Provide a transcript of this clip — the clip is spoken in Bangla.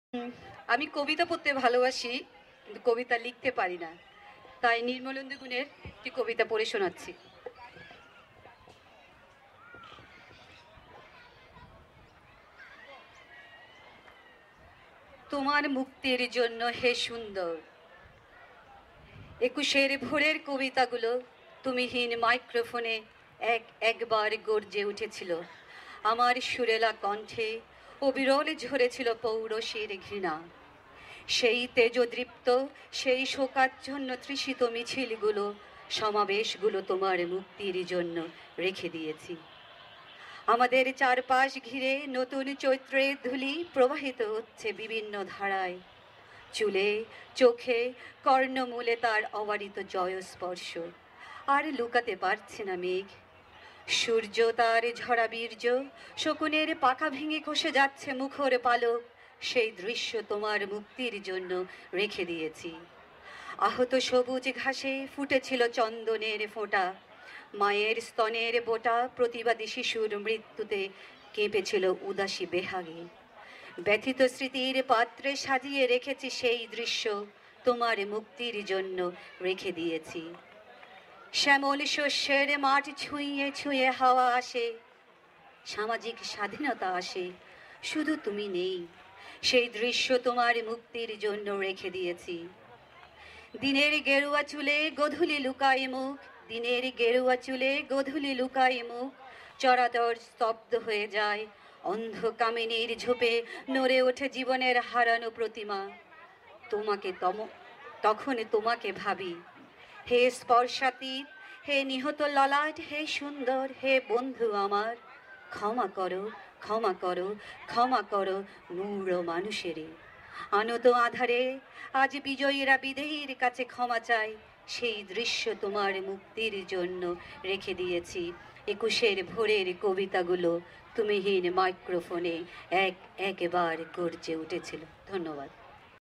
আমি কবিতা পড়তে ভালোবাসি, কিন্তু কবিতা লিখতে পারি না। তাই নির্মলেন্দু গুণের একটি কবিতা পড়ে শোনাচ্ছি। তোমার মুক্তির জন্য হে সুন্দর, একুশের ভোরের কবিতাগুলো তুমিহীন মাইক্রোফোনে একবার গর্জে উঠেছিল। আমার সুরেলা কণ্ঠে অবিরল ঝরেছিল পৌরসীর ঘৃণা। সেই তেজদৃপ্ত, সেই শোকাচ্ছন্ন তৃষিত মিছিলগুলো, সমাবেশগুলো তোমার মুক্তির জন্য রেখে দিয়েছি। আমাদের চারপাশ ঘিরে নতুন চৈত্রের ধূলি প্রবাহিত হচ্ছে বিভিন্ন ধারায়। চুলে, চোখে, কর্ণমূলে তার অবারিত জয়স্পর্শ। আর লুকাতে পারছে না মেঘ। সূর্য তার ঝরা বীর্য, শকুনের পাখা ভেঙে খসে যাচ্ছে মুখর পালক। সেই দৃশ্য তোমার মুক্তির জন্য রেখে দিয়েছি। আহত সবুজ ঘাসে ফুটেছিল চন্দনের ফোঁটা। মায়ের স্তনের বোটা প্রতিবাদী শিশুর মৃত্যুতে কেঁপেছিল উদাসী বেহাগে। ব্যথিত স্মৃতির পাত্রে সাজিয়ে রেখেছি সেই দৃশ্য, তোমার মুক্তির জন্য রেখে দিয়েছি। শ্যামল শস্যের মাঠ ছুঁয়ে ছুঁয়ে হাওয়া আসে, সামাজিক স্বাধীনতা আসে, শুধু তুমি নেই। সেই দৃশ্য তোমার মুক্তির জন্য রেখে দিয়েছি। দিনের গেরুয়া চুলে গধূলি লুকায় মুখ, দিনের গেরুয়া চুলে গধূলি লুকায় মুখ। চরাচর স্তব্ধ হয়ে যায়, অন্ধ কামিনীর ঝোপে নড়ে ওঠে জীবনের হারানো প্রতিমা। তখন তোমাকে ভাবি, হে স্পর্শাতীত, হে নিহত ললাট, হে সুন্দর, হে বন্ধু আমার। ক্ষমা করো, ক্ষমা করো, ক্ষমা করো মূঢ় মানুষেরে। আনত আধারে আজ বিজয়ীরা বিদেহীর কাছে ক্ষমা চাই। সেই দৃশ্য তোমার মুক্তির জন্য রেখে দিয়েছি। একুশের ভোরের কবিতাগুলো তুমিহীন মাইক্রোফোনে একবার গর্জে উঠেছিল। ধন্যবাদ।